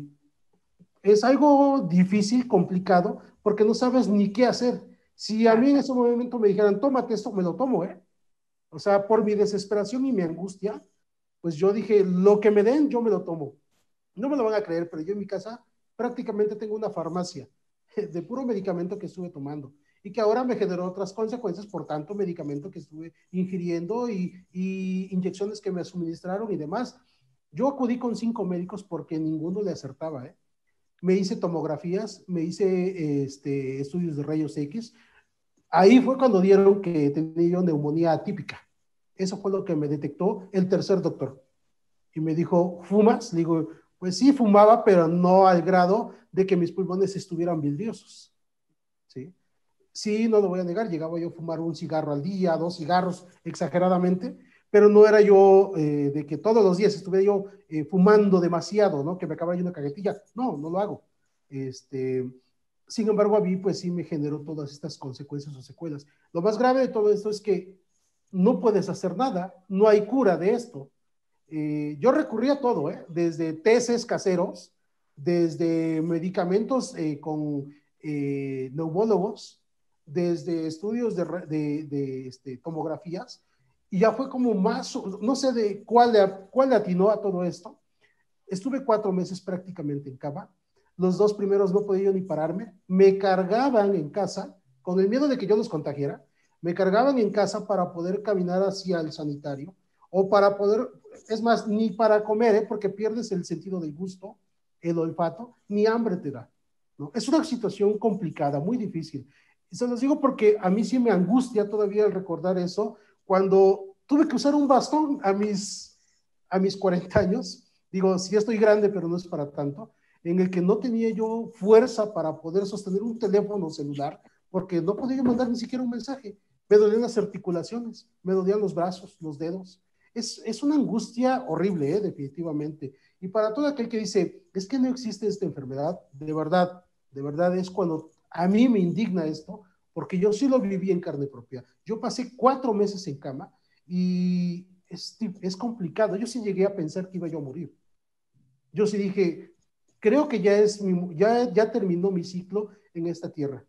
es algo difícil, complicado, porque no sabes ni qué hacer. Si a mí en ese momento me dijeran, tómate esto, me lo tomo, ¿eh? O sea, por mi desesperación y mi angustia, pues yo dije, lo que me den, yo me lo tomo. No me lo van a creer, pero yo en mi casa prácticamente tengo una farmacia de puro medicamento que estuve tomando y que ahora me generó otras consecuencias por tanto medicamento que estuve ingiriendo y, y inyecciones que me suministraron y demás. Yo acudí con cinco médicos porque ninguno le acertaba, ¿eh? Me hice tomografías, me hice este, estudios de rayos X. Ahí fue cuando dieron que tenía yo neumonía atípica. Eso fue lo que me detectó el tercer doctor. Y me dijo, ¿fumas? Le digo, pues sí, fumaba, pero no al grado de que mis pulmones estuvieran vidriosos. ¿Sí? Sí, no lo voy a negar, llegaba yo a fumar un cigarro al día, dos cigarros exageradamente, pero no era yo eh, de que todos los días estuviera yo eh, fumando demasiado, ¿no? Que me acabara yo una cajetilla. No, no lo hago. Este, sin embargo, a mí pues sí me generó todas estas consecuencias o secuelas. Lo más grave de todo esto es que no puedes hacer nada, no hay cura de esto. Eh, yo recurrí a todo, ¿eh? Desde testes caseros, desde medicamentos eh, con eh, neumólogos, desde estudios de, de, de este, tomografías, y ya fue como más, no sé de cuál le, cuál le atinó a todo esto. Estuve cuatro meses prácticamente en cama. Los dos primeros no podía yo ni pararme. Me cargaban en casa, con el miedo de que yo los contagiara, me cargaban en casa para poder caminar hacia el sanitario o para poder, es más, ni para comer, ¿eh? Porque pierdes el sentido del gusto, el olfato, ni hambre te da, ¿no? Es una situación complicada, muy difícil. Y se los digo porque a mí sí me angustia todavía el recordar eso, cuando tuve que usar un bastón a mis, a mis cuarenta años. Digo, sí estoy grande, pero no es para tanto, en el que no tenía yo fuerza para poder sostener un teléfono celular, porque no podía mandar ni siquiera un mensaje. Me dolían las articulaciones, me dolían los brazos, los dedos. Es, es una angustia horrible, ¿eh? Definitivamente. Y para todo aquel que dice, es que no existe esta enfermedad, de verdad, de verdad es cuando a mí me indigna esto, porque yo sí lo viví en carne propia. Yo pasé cuatro meses en cama y es, es complicado. Yo sí llegué a pensar que iba yo a morir. Yo sí dije, creo que ya, es mi, ya, ya terminó mi ciclo en esta tierra.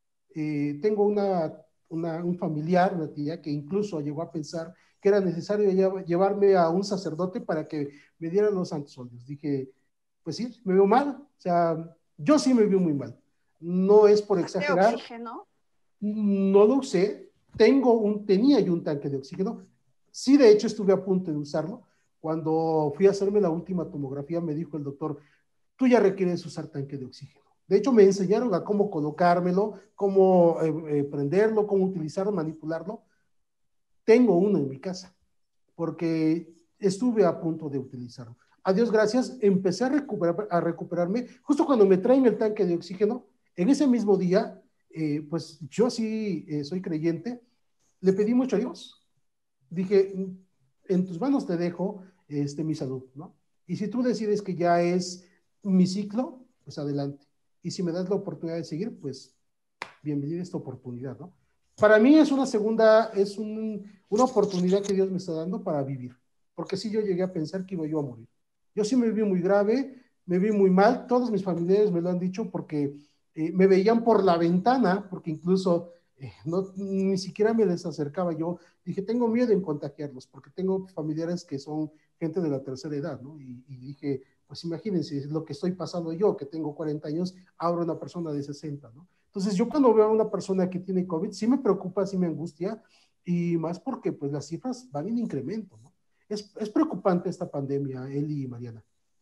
Eh, tengo una, una, un familiar, una tía, que incluso llegó a pensar que era necesario llevarme a un sacerdote para que me dieran los santos óleos. Dije, pues sí, me veo mal. O sea, yo sí me veo muy mal. No es por exagerar. ¿Oxígeno? No lo usé. Tengo un, tenía yo un tanque de oxígeno. Sí, de hecho, estuve a punto de usarlo. Cuando fui a hacerme la última tomografía, me dijo el doctor, tú ya requieres usar tanque de oxígeno. De hecho, me enseñaron a cómo colocármelo, cómo eh, eh, prenderlo, cómo utilizarlo, manipularlo. Tengo uno en mi casa, porque estuve a punto de utilizarlo. A Dios gracias, empecé a, recuperar, a recuperarme. Justo cuando me traen el tanque de oxígeno, en ese mismo día, eh, pues yo sí eh, soy creyente, le pedí mucho a Dios. Dije, en tus manos te dejo este, mi salud, ¿no? Y si tú decides que ya es mi ciclo, pues adelante. Y si me das la oportunidad de seguir, pues bienvenida a esta oportunidad, ¿no? Para mí es una segunda, es un, una oportunidad que Dios me está dando para vivir. Porque sí, yo llegué a pensar que iba yo a morir. Yo sí me vi muy grave, me vi muy mal. Todos mis familiares me lo han dicho porque eh, me veían por la ventana, porque incluso eh, no, ni siquiera me les acercaba yo. Dije, tengo miedo en contagiarlos, porque tengo familiares que son gente de la tercera edad, ¿no? Y, y dije, pues imagínense lo que estoy pasando yo, que tengo cuarenta años, ahora una persona de sesenta, ¿no? Entonces yo cuando veo a una persona que tiene COVID, sí me preocupa, sí me angustia, y más porque pues las cifras van en incremento, ¿no? Es, es preocupante esta pandemia, Eli y Mariana.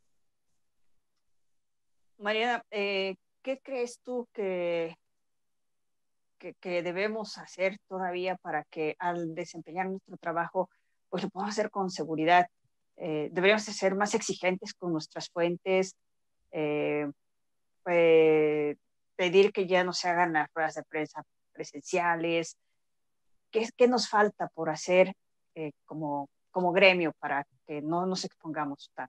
Mariana, eh, ¿qué crees tú que, que, que debemos hacer todavía para que al desempeñar nuestro trabajo, pues lo podamos hacer con seguridad? Eh, deberíamos ser más exigentes con nuestras fuentes, eh, eh, pedir que ya no se hagan las ruedas de prensa presenciales. ¿Qué, qué nos falta por hacer eh, como, como gremio para que no nos expongamos tanto?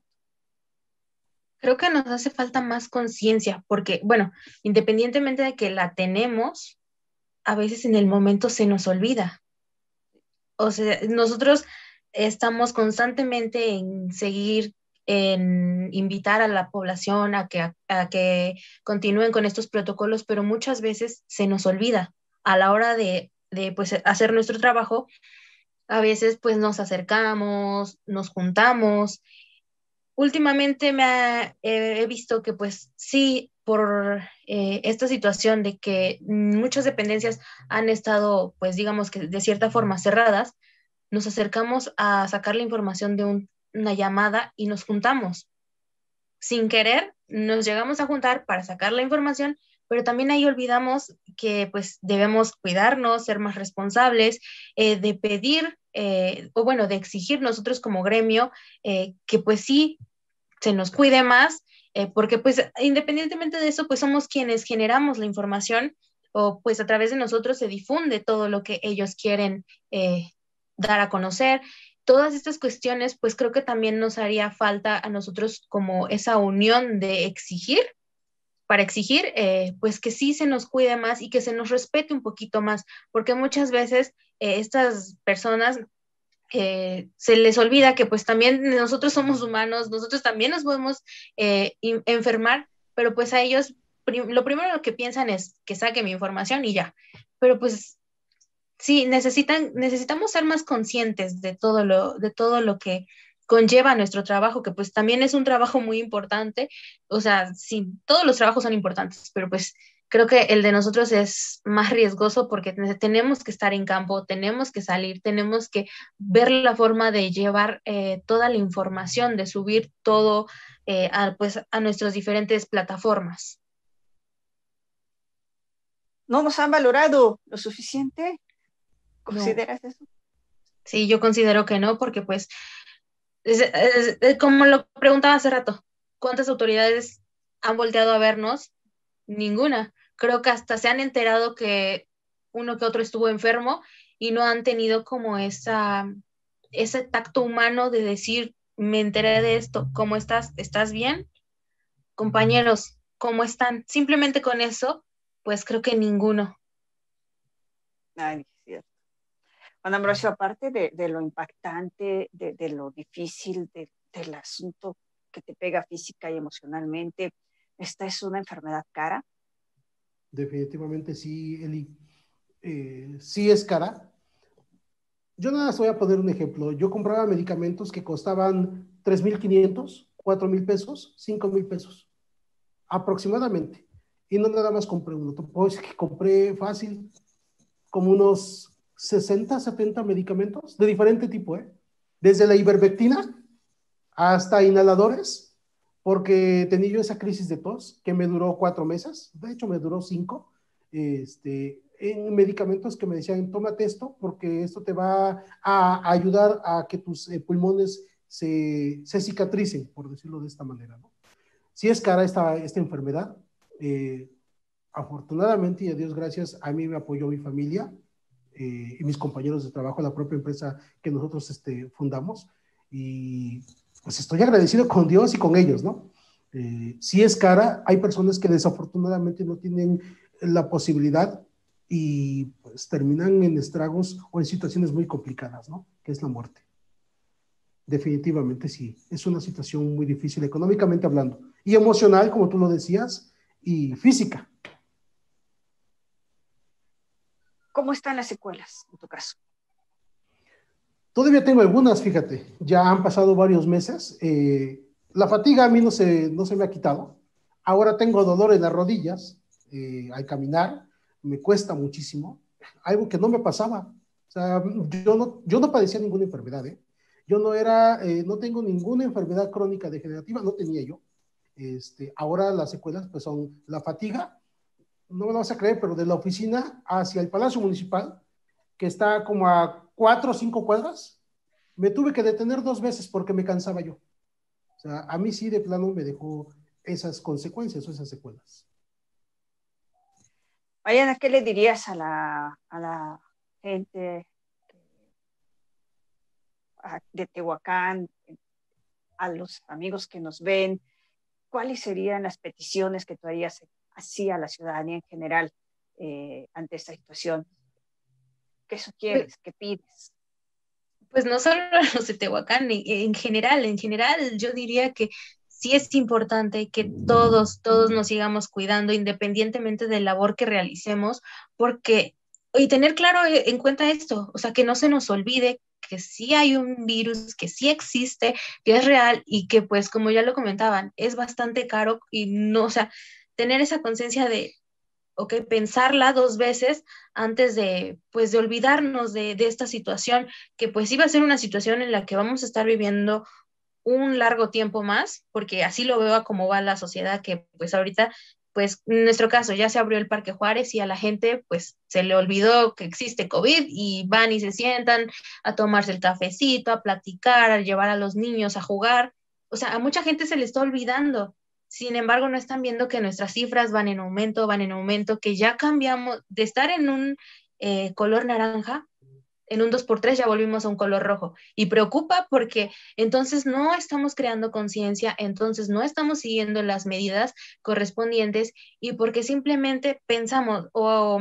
Creo que nos hace falta más conciencia, porque, bueno, independientemente de que la tenemos, a veces en el momento se nos olvida. O sea, nosotros estamos constantemente en seguir, en invitar a la población a que, a, a que continúen con estos protocolos, pero muchas veces se nos olvida a la hora de, de pues, hacer nuestro trabajo. A veces pues nos acercamos, nos juntamos. Últimamente me ha, eh, he visto que pues sí, por eh, esta situación de que muchas dependencias han estado pues digamos que de cierta forma cerradas, nos acercamos a sacar la información de un, una llamada y nos juntamos. Sin querer, nos llegamos a juntar para sacar la información, pero también ahí olvidamos que pues debemos cuidarnos, ser más responsables, eh, de pedir, eh, o bueno, de exigir nosotros como gremio, eh, que pues sí se nos cuide más, eh, porque pues independientemente de eso, pues somos quienes generamos la información o pues a través de nosotros se difunde todo lo que ellos quieren eh, dar a conocer. Todas estas cuestiones, pues creo que también nos haría falta a nosotros como esa unión de exigir, para exigir, eh, pues que sí se nos cuide más y que se nos respete un poquito más, porque muchas veces eh, estas personas eh, se les olvida que pues también nosotros somos humanos, nosotros también nos podemos eh, enfermar, pero pues a ellos prim lo primero que piensan es que saque mi información y ya, pero pues sí, necesitan, necesitamos ser más conscientes de todo lo, de todo lo que conlleva nuestro trabajo, que pues también es un trabajo muy importante. O sea, sí, todos los trabajos son importantes, pero pues creo que el de nosotros es más riesgoso porque tenemos que estar en campo, tenemos que salir, tenemos que ver la forma de llevar eh, toda la información, de subir todo eh, a, pues, a nuestras diferentes plataformas. ¿No nos han valorado lo suficiente? ¿Consideras No. eso? Sí, yo considero que no, porque pues, es, es, es, como lo preguntaba hace rato, ¿cuántas autoridades han volteado a vernos? Ninguna. Creo que hasta se han enterado que uno que otro estuvo enfermo y no han tenido como esa, ese tacto humano de decir, me enteré de esto, ¿cómo estás? ¿Estás bien? Compañeros, ¿cómo están? Simplemente con eso, pues creo que ninguno. Ay, es cierto. Juan Ambrosio, aparte de, de lo impactante, de, de lo difícil de, del asunto que te pega física y emocionalmente, ¿esta es una enfermedad cara? Definitivamente sí, Eli. Eh, sí es cara. Yo nada más voy a poner un ejemplo. Yo compraba medicamentos que costaban tres mil quinientos, cuatro mil pesos, cinco mil pesos, aproximadamente. Y no nada más compré uno. Puedo decir que compré fácil como unos sesenta, setenta medicamentos de diferente tipo, ¿eh? Desde la ivermectina hasta inhaladores, porque tenía yo esa crisis de tos que me duró cuatro meses, de hecho me duró cinco, este, en medicamentos que me decían, tómate esto porque esto te va a ayudar a que tus eh, pulmones se, se cicatricen, por decirlo de esta manera, ¿no? Sí es cara esta, esta enfermedad, eh, afortunadamente y a Dios gracias, a mí me apoyó mi familia eh, y mis compañeros de trabajo, la propia empresa que nosotros este, fundamos, y pues estoy agradecido con Dios y con ellos, ¿no? Eh, sí es cara, hay personas que desafortunadamente no tienen la posibilidad y pues terminan en estragos o en situaciones muy complicadas, ¿no? Que es la muerte. Definitivamente sí, es una situación muy difícil económicamente hablando, y emocional, como tú lo decías, y física. ¿Cómo están las secuelas en tu caso? Todavía tengo algunas, fíjate, ya han pasado varios meses. Eh, la fatiga a mí no se, no se me ha quitado. Ahora tengo dolor en las rodillas eh, al caminar, me cuesta muchísimo, algo que no me pasaba. O sea, yo no, yo no padecía ninguna enfermedad, ¿eh? Yo no era, eh, no tengo ninguna enfermedad crónica degenerativa, no tenía yo. Este, ahora las secuelas pues son la fatiga, no me lo vas a creer, pero de la oficina hacia el Palacio Municipal, que está como a cuatro o cinco cuadras, me tuve que detener dos veces porque me cansaba yo. O sea, a mí sí de plano me dejó esas consecuencias o esas secuelas. Mariana, ¿qué le dirías a la, a la gente de Tehuacán, a los amigos que nos ven? ¿Cuáles serían las peticiones que tú harías así a la ciudadanía en general eh, ante esta situación? ¿Qué sugieres? ¿Qué pides? Pues no solo a los de Tehuacán, en, en general, en general yo diría que sí es importante que todos, todos nos sigamos cuidando independientemente de la labor que realicemos, porque, y tener claro en cuenta esto, o sea, que no se nos olvide que sí hay un virus, que sí existe, que es real y que pues como ya lo comentaban, es bastante caro y no, o sea, tener esa conciencia de ok, pensarla dos veces antes de, pues, de olvidarnos de, de esta situación, que pues iba a ser una situación en la que vamos a estar viviendo un largo tiempo más, porque así lo veo a cómo va la sociedad, que pues ahorita, pues en nuestro caso ya se abrió el Parque Juárez y a la gente pues se le olvidó que existe COVID y van y se sientan a tomarse el cafecito, a platicar, a llevar a los niños a jugar. O sea, a mucha gente se le está olvidando. Sin embargo, no están viendo que nuestras cifras van en aumento, van en aumento, que ya cambiamos de estar en un eh, color naranja, en un dos por tres ya volvimos a un color rojo. Y preocupa porque entonces no estamos creando conciencia, entonces no estamos siguiendo las medidas correspondientes y porque simplemente pensamos o...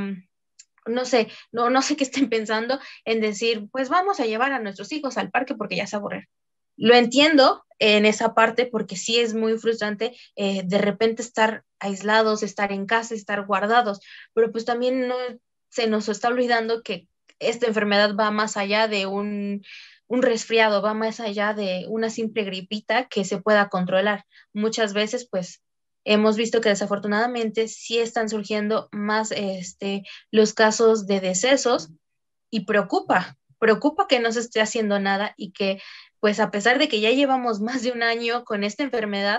no sé, no, no sé qué estén pensando en decir, pues vamos a llevar a nuestros hijos al parque porque ya se aburren. Lo entiendo en esa parte porque sí es muy frustrante eh, de repente estar aislados, estar en casa, estar guardados, pero pues también no se nos está olvidando que esta enfermedad va más allá de un, un resfriado, va más allá de una simple gripita que se pueda controlar. Muchas veces pues hemos visto que desafortunadamente sí están surgiendo más este, los casos de decesos y preocupa, preocupa que no se esté haciendo nada y que pues a pesar de que ya llevamos más de un año con esta enfermedad,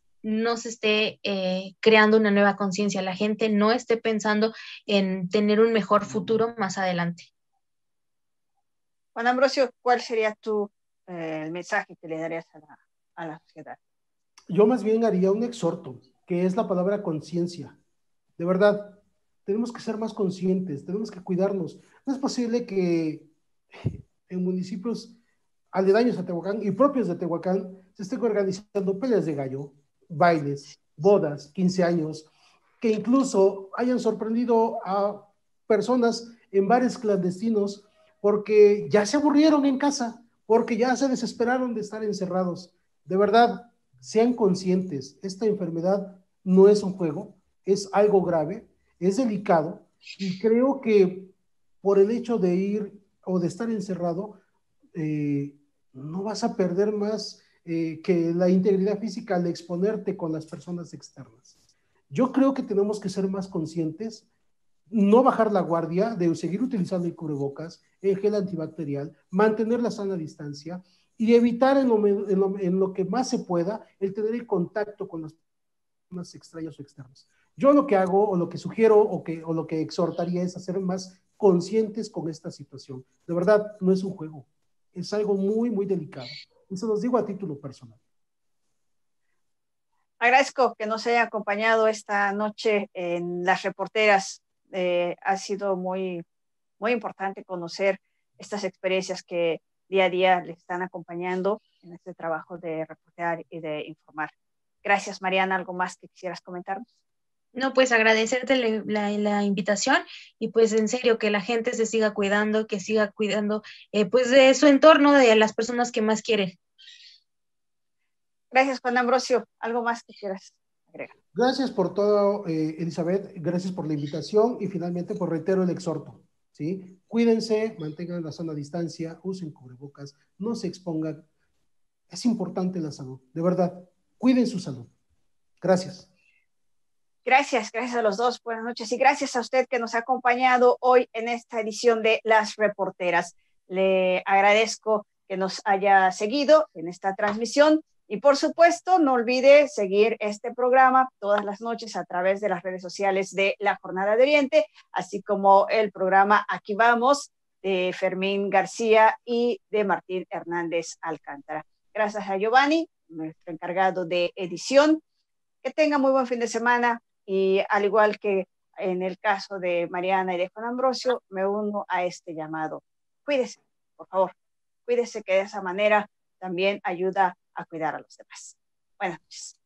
no se esté eh, creando una nueva conciencia, la gente no esté pensando en tener un mejor futuro más adelante. Juan Ambrosio, ¿cuál sería tu eh, el mensaje que le darías a la, a la sociedad? Yo más bien haría un exhorto, que es la palabra conciencia. De verdad, tenemos que ser más conscientes, tenemos que cuidarnos. No es posible que en municipios aledaños a Tehuacán y propios de Tehuacán se estén organizando peleas de gallo, bailes, bodas, quince años, que incluso hayan sorprendido a personas en bares clandestinos porque ya se aburrieron en casa, porque ya se desesperaron de estar encerrados. De verdad, sean conscientes, esta enfermedad no es un juego, es algo grave, es delicado y creo que por el hecho de ir o de estar encerrado, eh, no vas a perder más eh, que la integridad física al exponerte con las personas externas. Yo creo que tenemos que ser más conscientes, no bajar la guardia, de seguir utilizando el cubrebocas, el gel antibacterial, mantener la sana distancia y evitar en lo, en lo, en lo que más se pueda el tener el contacto con las personas extrañas o externas. Yo lo que hago o lo que sugiero o, que, o lo que exhortaría es hacer más conscientes con esta situación. De verdad, no es un juego, es algo muy, muy delicado. Y se los digo a título personal. Agradezco que nos haya acompañado esta noche en Las Reporteras. Eh, ha sido muy, muy importante conocer estas experiencias que día a día le están acompañando en este trabajo de reportear y de informar. Gracias, Mariana. ¿Algo más que quisieras comentarnos? No, pues agradecerte la, la, la invitación y pues en serio que la gente se siga cuidando, que siga cuidando eh, pues de su entorno, de las personas que más quiere. Gracias, Juan Ambrosio. ¿Algo más que quieras agregar? Gracias por todo, eh, Elizabeth. Gracias por la invitación y finalmente por reitero el exhorto. ¿Sí? Cuídense, mantengan la sana distancia, usen cubrebocas, no se expongan. Es importante la salud, de verdad. Cuiden su salud. Gracias. Gracias, gracias a los dos. Buenas noches y gracias a usted que nos ha acompañado hoy en esta edición de Las Reporteras. Le agradezco que nos haya seguido en esta transmisión y por supuesto no olvide seguir este programa todas las noches a través de las redes sociales de La Jornada de Oriente, así como el programa Aquí Vamos de Fermín García y de Martín Hernández Alcántara. Gracias a Giovanni, nuestro encargado de edición. Que tenga muy buen fin de semana y al igual que en el caso de Mariana y de Juan Ambrosio, me uno a este llamado. Cuídese, por favor, cuídese, que de esa manera también ayuda a cuidar a los demás. Buenas noches.